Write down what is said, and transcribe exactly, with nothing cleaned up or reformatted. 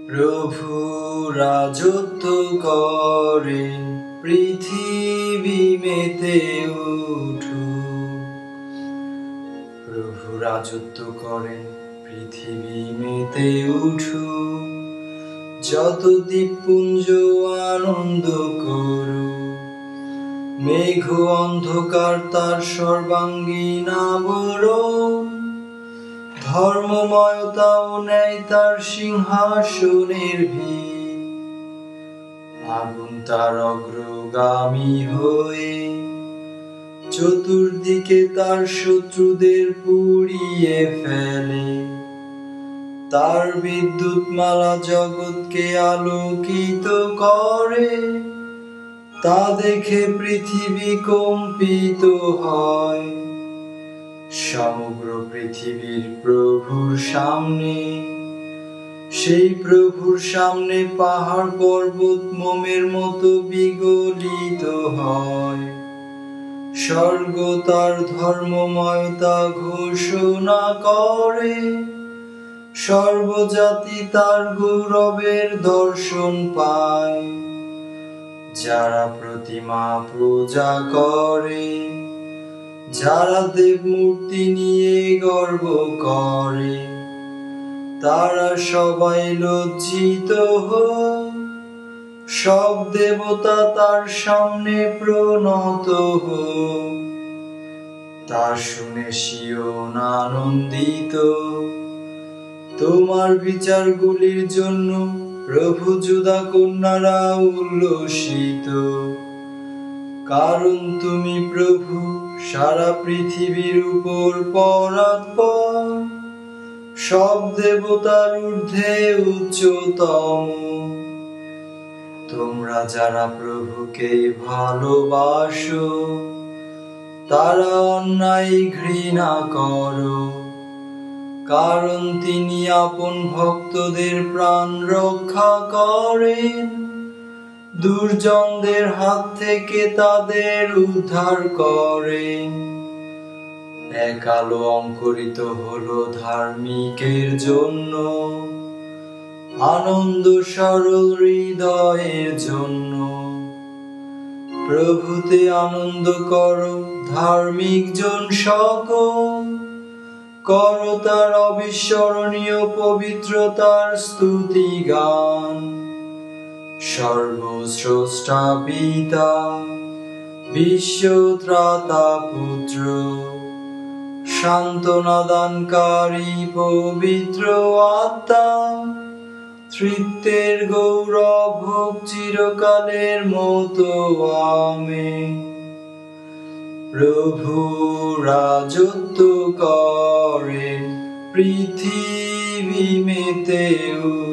প্রভু রাজত্ব করেন, পৃথিবী মেতে উঠুক। প্রভু রাজত্ব করেন, পৃথিবী মেতে উঠুক। যত দ্বীপপুঞ্জ আনন্দ করুক, মেঘ অন্ধকার তার সর্বাঙ্গীন আবরণ। ধর্মময়তা ও ন্যায় তার সিংহাসনের ভিত। আগুন তার অগ্রগামী হয়ে চতুর্দিকে তার শত্রুদের পুড়িয়ে ফেলে। তার বিদ্যুৎমালা জগৎকে আলোকিত করে। তা দেখে পৃথিবী কম্পিত হয়। সমগ্র পৃথিবীর প্রভুর সামনে, সেই প্রভুর সামনে পাহাড় পর্বত মোমের মতো বিগলিত হয়। স্বর্গ তার ধর্মময়তা ঘোষণা করে। সর্বজাতি তার গৌরবের দর্শন পায়। যারা প্রতিমা পূজা করে, যারা দেবমূর্তি নিয়ে গর্ব করে, তারা সবাই লজ্জিত হোক। সব দেবতা তার সামনে প্রণত হোক। তা শুনে সিয়ন আনন্দিত। তোমার বিচারগুলির জন্য প্রভু জুদা কন্যারা উল্লসিত। কারণ তুমি প্রভু সারা পৃথিবীর উপর পরাৎপর, সব দেবতার ঊর্ধ্বে উচ্চতম। তোমরা যারা প্রভুকে ভালোবাসো, তারা অন্যায় ঘৃণা করো। কারণ তিনি আপন ভক্তদের প্রাণ রক্ষা করেন। দুর্জনদের হাত থেকে তাদের উদ্ধার করেন। এক আলো অঙ্কুরিত হলো ধার্মিকের জন্য, আনন্দ সরল হৃদয়ের জন্য। প্রভুতে আনন্দ করো ধার্মিক জন সকল। করো তার অবিস্মরণীয় পবিত্রতার স্তুতি গান। সর্বস্রষ্টা পিতা, বিশ্বত্রাতা পুত্র, সান্ত্বনা দানকারী পবিত্র আত্মা, ত্রিত্বের গৌরব হোক চিরকালের মতো। আমেন। প্রভু রাজত্ব করেন, পৃথিবী মেতে উঠুক।